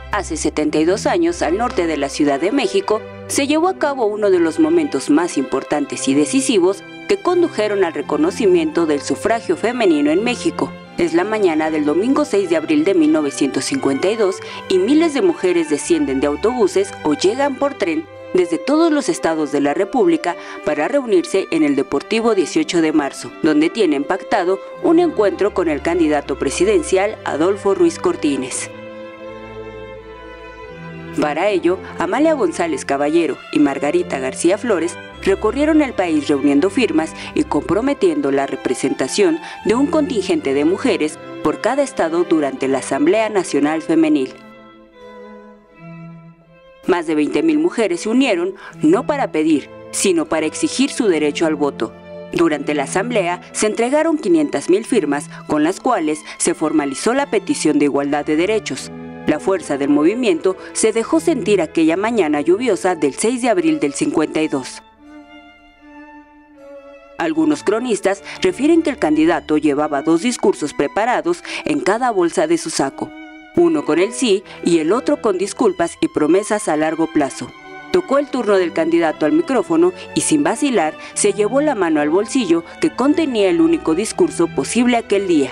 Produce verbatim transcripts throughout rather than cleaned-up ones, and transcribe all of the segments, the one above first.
Hace setenta y dos años, al norte de la Ciudad de México, se llevó a cabo uno de los momentos más importantes y decisivos que condujeron al reconocimiento del sufragio femenino en México. Es la mañana del domingo seis de abril de mil novecientos cincuenta y dos y miles de mujeres descienden de autobuses o llegan por tren desde todos los estados de la República para reunirse en el Deportivo dieciocho de marzo, donde tienen pactado un encuentro con el candidato presidencial Adolfo Ruiz Cortines. Para ello, Amalia González Caballero y Margarita García Flores recorrieron el país reuniendo firmas y comprometiendo la representación de un contingente de mujeres por cada estado durante la Asamblea Nacional Femenil. Más de veinte mil mujeres se unieron no para pedir, sino para exigir su derecho al voto. Durante la asamblea se entregaron quinientas mil firmas con las cuales se formalizó la petición de igualdad de derechos. La fuerza del movimiento se dejó sentir aquella mañana lluviosa del seis de abril del cincuenta y dos. Algunos cronistas refieren que el candidato llevaba dos discursos preparados en cada bolsa de su saco, uno con el sí y el otro con disculpas y promesas a largo plazo. Tocó el turno del candidato al micrófono y sin vacilar se llevó la mano al bolsillo que contenía el único discurso posible aquel día.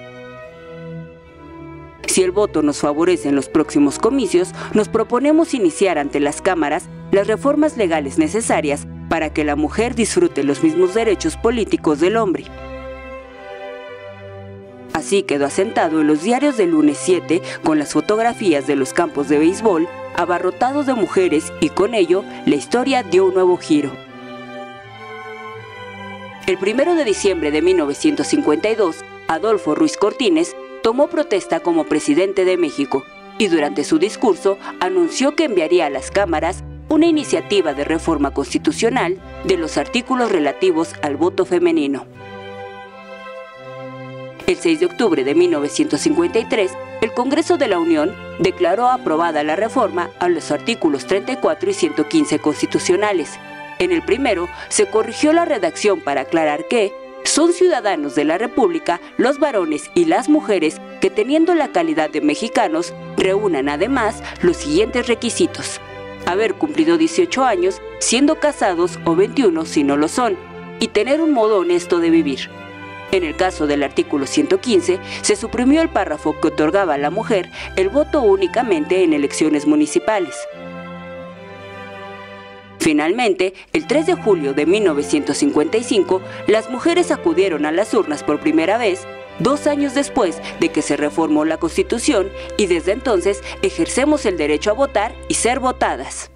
Si el voto nos favorece en los próximos comicios, nos proponemos iniciar ante las cámaras las reformas legales necesarias para que la mujer disfrute los mismos derechos políticos del hombre. Así quedó asentado en los diarios del lunes siete con las fotografías de los campos de béisbol abarrotados de mujeres y con ello la historia dio un nuevo giro. El primero de diciembre de mil novecientos cincuenta y dos, Adolfo Ruiz Cortines tomó protesta como presidente de México y durante su discurso anunció que enviaría a las cámaras una iniciativa de reforma constitucional de los artículos relativos al voto femenino. El seis de octubre de mil novecientos cincuenta y tres, el Congreso de la Unión declaró aprobada la reforma a los artículos treinta y cuatro y ciento quince constitucionales. En el primero, se corrigió la redacción para aclarar que son ciudadanos de la República los varones y las mujeres que, teniendo la calidad de mexicanos, reúnan además los siguientes requisitos: haber cumplido dieciocho años, siendo casados, o veintiuno si no lo son, y tener un modo honesto de vivir. En el caso del artículo ciento quince, se suprimió el párrafo que otorgaba a la mujer el voto únicamente en elecciones municipales. Finalmente, el tres de julio de mil novecientos cincuenta y cinco, las mujeres acudieron a las urnas por primera vez, dos años después de que se reformó la Constitución, y desde entonces ejercemos el derecho a votar y ser votadas.